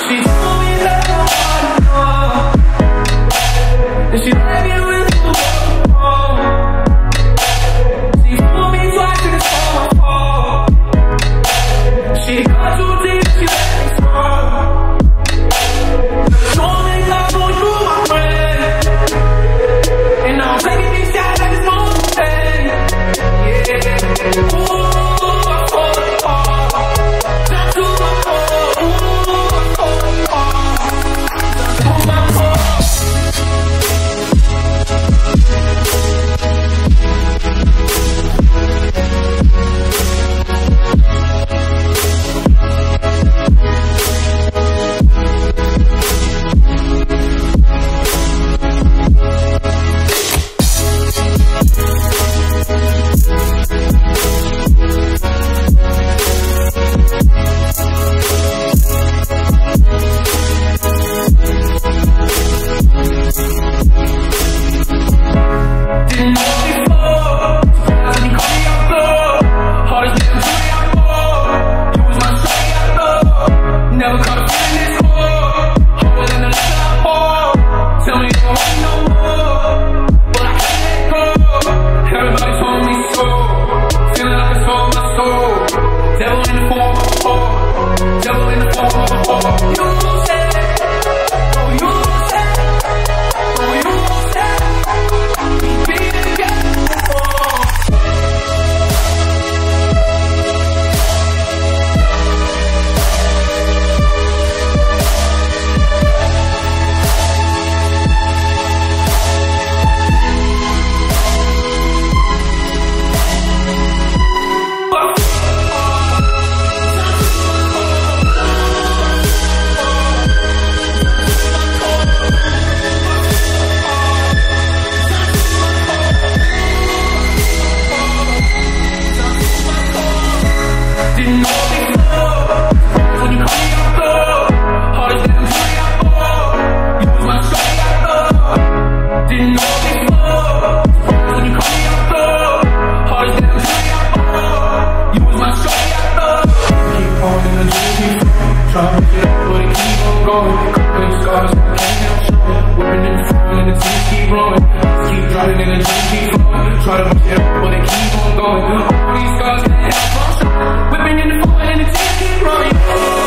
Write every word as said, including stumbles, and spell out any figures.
She told me that I wanna know, and she let me with the world. She fooled me twice and it's all my fault. She got too deep, she let me fall. Don't make love on you, my friend, and now I'm taking these shots at this moment. Yeah, ooh, I fall apart. Down to my core, ooh, I fall apart. Down to my core. Didn't know before, surprised when you call me out though. Hardest nigga to me out more. You was my straight out though. Never caught a feeling this more. Harder than the liquor I pour. Tell me you don't want no more, but I can't let go. Everybody told me so. Feeling like I sold my soul. Devil in the form of a whore. Devil in the form of a whore. You said, oh you said, oh you said. Didn't know before, when you call me out though. Hardest nigga to me out more. You was my straight out though. Didn't know before, when you call me out though. Hardest nigga to me out more. You was my straight out though. Keep on in the dream, trying to get up, but it keep on going. Couple scars, I can't help showing. Whipping in the front and the teeth keep rolling. Keep driving and the dream keep flowing. Try to push it up, but it keep on going. All these scars can't help from showing. Whipping in the phone and the teeth keep running.